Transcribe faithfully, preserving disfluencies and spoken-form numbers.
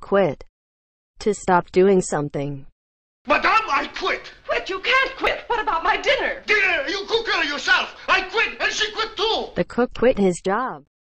quit. To stop doing something. Madame, I quit! Quit? You can't quit! What about my dinner? Dinner! You cook her yourself! I quit, and she quit too! The cook quit his job.